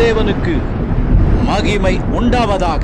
தேவனுக்கு மகிமை உண்டாவதாக.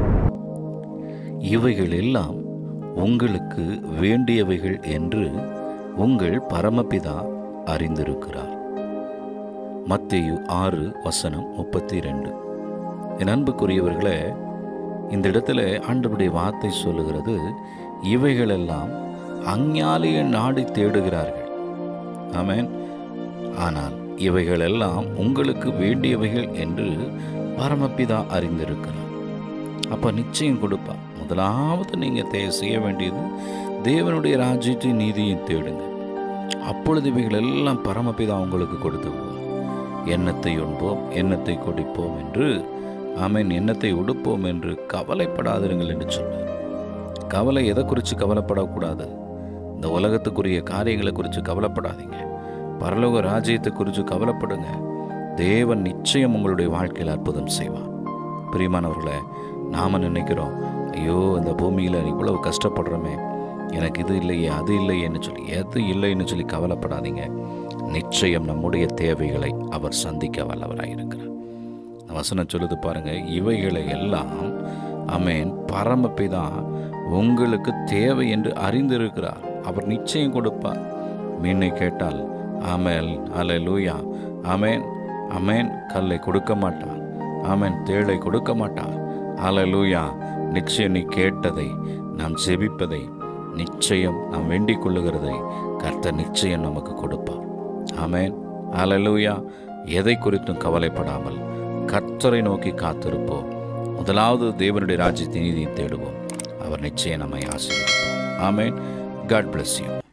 இவைகள் எல்லாம் உங்களுக்கு வேண்டியவைகள் என்று உங்கள் பரமபிதா அறிந்திருக்கிறார். மத்தேயு 6:32. என் அன்புக்குரியவர்களே, இந்த இடத்துல ஆண்டவருடைய வார்த்தை சொல்லுகிறது, இவைகளெல்லாம் அஞ்ஞாலிய நாடி தேடுகிறார்கள். ஆமென். ஆனால் இவைகளெல்லாம் உங்களுக்கு வேண்டியவைகள் என்று பரமபிதா அறிந்திருக்கிறார். அப்போ நிச்சயம் கொடுப்பா. முதலாவது நீங்கள் செய்ய வேண்டியது தேவனுடைய ராஜ்யத்தின் நீதியை தேடுங்க. அப்பொழுது இவைகள் எல்லாம் பரமபிதா உங்களுக்கு கொடுத்து விடுவார். எண்ணத்தை உண்போம், எண்ணத்தை குடிப்போம் என்று, ஆமென், எண்ணத்தை உடுப்போம் என்று கவலைப்படாதிருங்கள் என்று சொன்னார். கவலை எதை குறித்து கவலைப்படக்கூடாது? இந்த உலகத்துக்குரிய காரியங்களை குறித்து கவலைப்படாதீங்க. பரலோக ராஜ்யத்தை குறித்து கவலைப்படுங்க. தேவன் நிச்சயம் உங்களுடைய வாழ்க்கையில் அற்புதம் செய்வார். பிரியமானவர்களே, நாம் நினைக்கிறோம், ஐயோ இந்த பூமியில் இவ்வளவு கஷ்டப்படுறோமே, எனக்கு இது இல்லையே அது இல்லையேன்னு சொல்லி, எது இல்லைன்னு சொல்லி கவலைப்படாதீங்க. நிச்சயம் நம்முடைய தேவைகளை அவர் சந்திக்க வல்லவராயிருக்கிறார். வசனம் சொல்லுது பாருங்க, இவைகளை எல்லாம், ஆமென், பரமபிதா உங்களுக்கு தேவை என்று அறிந்திருக்கிறார். அவர் நிச்சயம் கொடுப்பார். மீனை கேட்டால் ஆமென், அல்லேலூயா, ஆமென், ஆமென், கல்லை கொடுக்க மாட்டார். ஆமென், தேளை கொடுக்க மாட்டார். அல்லேலூயா. நிச்சயம் நீ கேட்டதை, நாம் ஜெபிப்பதை, நிச்சயம் நாம் வேண்டிக் கொள்ளுகிறதை கர்த்தர் நிச்சயம் நமக்கு கொடுப்பார். ஆமென், அல்லேலூயா. எதை குறித்தும் கவலைப்படாமல் கர்த்தரை நோக்கி காத்திருப்போம். முதலாவது தேவனுடைய ராஜ்யத்தின் நீதியை தேடுவோம். அவர் நிச்சயம் நம்மை ஆசீர்வதிப்பார். ஆமென். God bless you.